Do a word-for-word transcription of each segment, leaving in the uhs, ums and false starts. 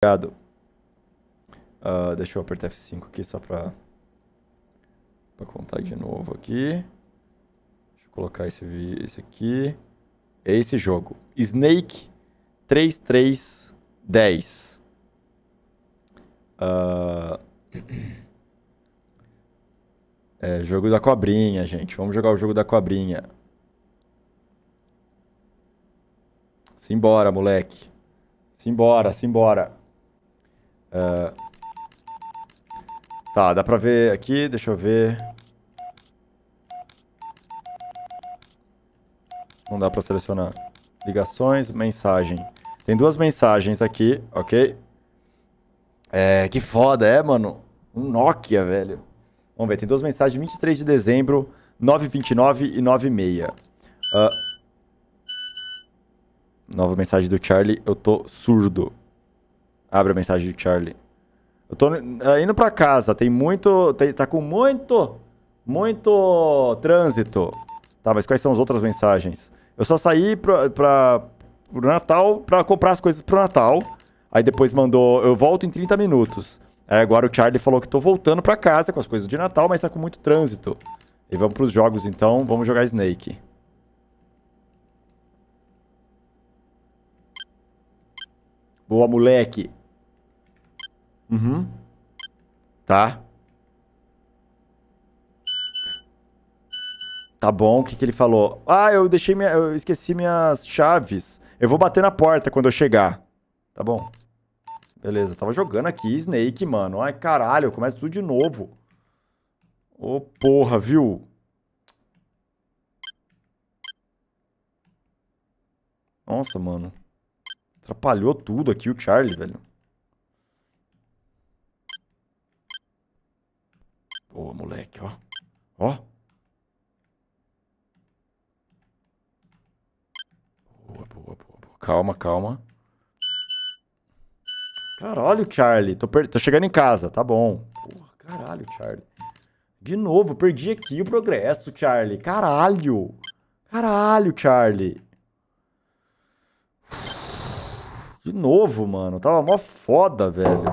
Uh, deixa eu apertar F cinco aqui só pra, pra contar de novo aqui. Deixa eu colocar esse, esse aqui. É esse jogo. Snake três três dez. Uh... É, jogo da cobrinha, gente. Vamos jogar o jogo da cobrinha. Simbora, moleque. Simbora, simbora. Uh... Tá, dá pra ver aqui. Deixa eu ver. Não dá pra selecionar. Ligações, mensagem. Tem duas mensagens aqui, ok? É, que foda, é, mano? Um Nokia, velho. Vamos ver, tem duas mensagens, vinte e três de dezembro, nove e vinte e nove e nove e meia. Uh, nova mensagem do Charlie, eu tô surdo. Abre a mensagem do Charlie. Eu tô uh, indo pra casa, tem muito... Tem, tá com muito... Muito trânsito. Tá, mas quais são as outras mensagens? Eu só saí pra, pra, pro Natal pra comprar as coisas pro Natal. Aí depois mandou, eu volto em trinta minutos. Aí agora o Charlie falou que tô voltando pra casa com as coisas de Natal, mas tá com muito trânsito. E vamos pros jogos então, vamos jogar Snake. Boa, moleque. Uhum. Tá. Tá bom, o que que ele falou? Ah, eu deixei minha, eu esqueci minhas chaves. Eu vou bater na porta quando eu chegar. Tá bom. Beleza, tava jogando aqui Snake, mano. Ai, caralho, começa tudo de novo. Ô, porra, viu? Nossa, mano. Atrapalhou tudo aqui o Charlie, velho. Boa, moleque, ó. Ó. Boa, boa, boa, boa. Calma, calma. Caralho, Charlie. Tô, per... Tô chegando em casa, tá bom. Porra, caralho, Charlie. De novo, perdi aqui o progresso, Charlie. Caralho. Caralho, Charlie. De novo, mano. Tava mó foda, velho.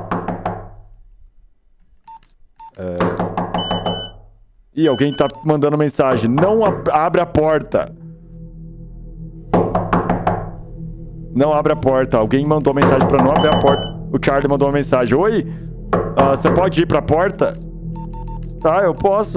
É... Ih, alguém tá mandando mensagem. Não ab abre a porta. Não abre a porta. Alguém mandou mensagem pra não abrir a porta. O Charlie mandou uma mensagem. Oi? Uh, você pode ir pra porta? Tá, eu posso.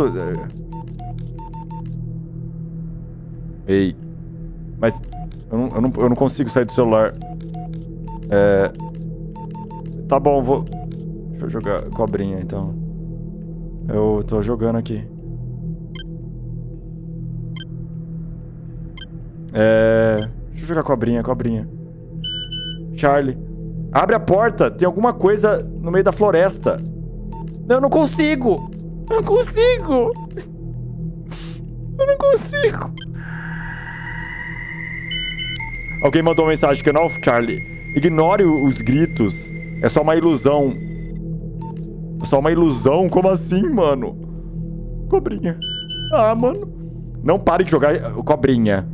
Ei. Mas eu não, eu não, eu não consigo sair do celular. É... Tá bom, vou... Deixa eu jogar cobrinha, então. Eu tô jogando aqui. É... Deixa eu jogar cobrinha, cobrinha. Charlie. Abre a porta. Tem alguma coisa no meio da floresta. Eu não consigo. Eu não consigo. Eu não consigo. Alguém mandou uma mensagem que não, Charlie. Ignore os gritos. É só uma ilusão. É só uma ilusão? Como assim, mano? Cobrinha. Ah, mano. Não pare de jogar cobrinha.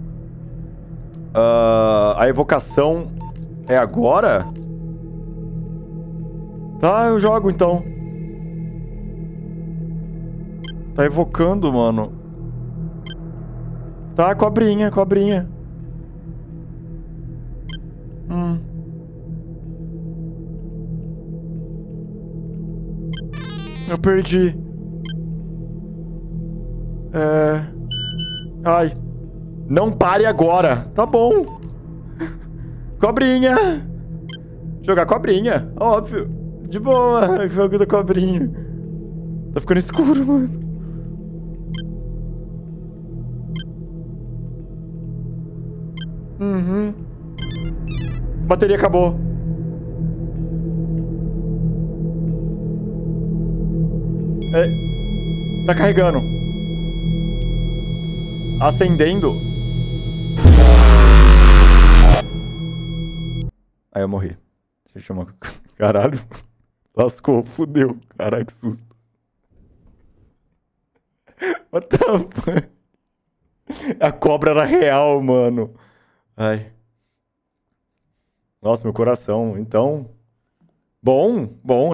Uh, a evocação é agora? Tá, eu jogo então. Tá evocando, mano. Tá, cobrinha, cobrinha. Hum. Eu perdi. É... Ai. Não pare agora. Tá bom. Cobrinha. Jogar cobrinha. Óbvio. De boa. Jogo da cobrinha. Tá ficando escuro, mano. Uhum. Bateria acabou. É. Tá carregando. Acendendo. Aí eu morri. Deixa eu chamar... Caralho. Lascou, fudeu. Caralho, que susto. What the fuck? A cobra era real, mano. Ai. Nossa, meu coração. Então... Bom, bom.